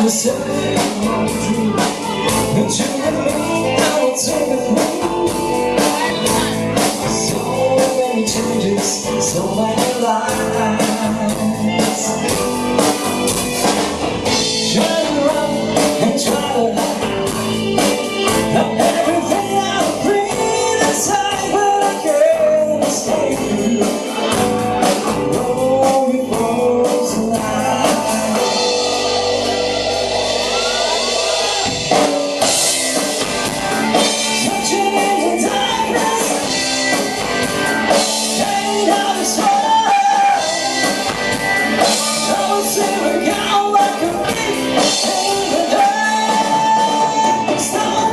was saying all through, but you and me, I will take it through. So many changes, so many lies. Try to run and try to hide. Now everything I breathe inside, but I can't escape you. Oh, it was a lie. Touching in the darkness, hanging out this world. I was sitting out like a thief in the dark. Stone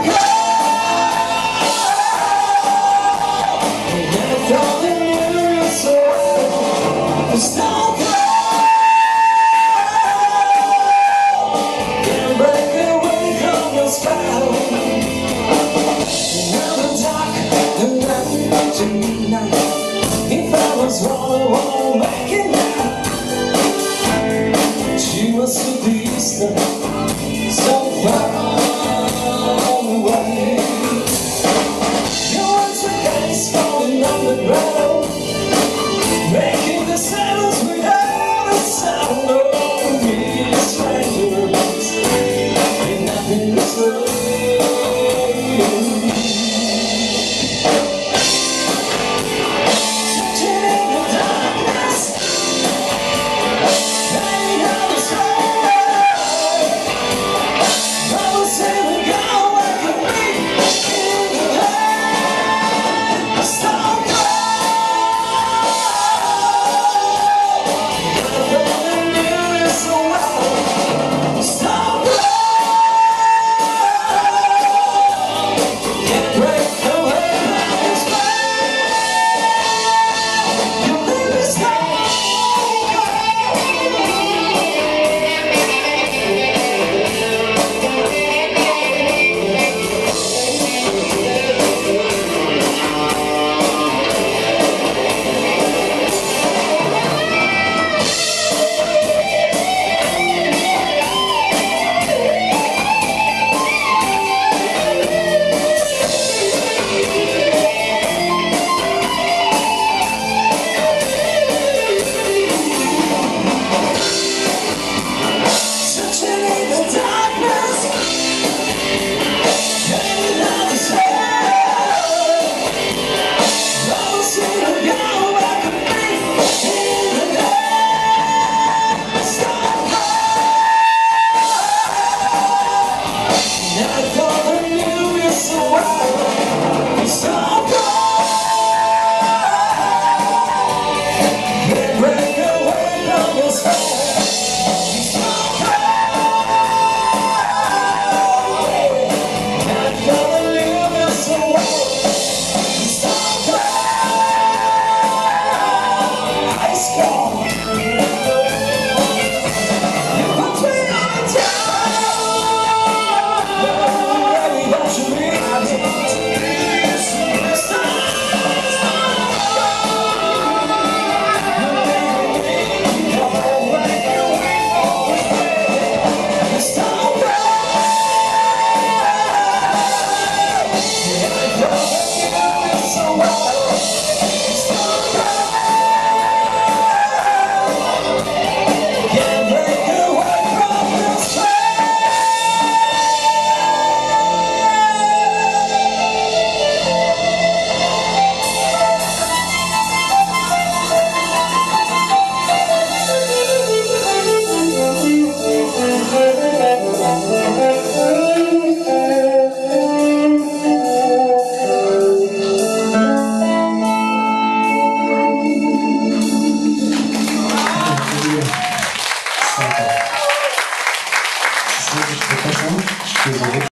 cold. Never thought that you were so stone cold. Can't break away from your spell. Now the dark, the night to midnight. If I was wrong, I won't make it now. She was so distant, so far.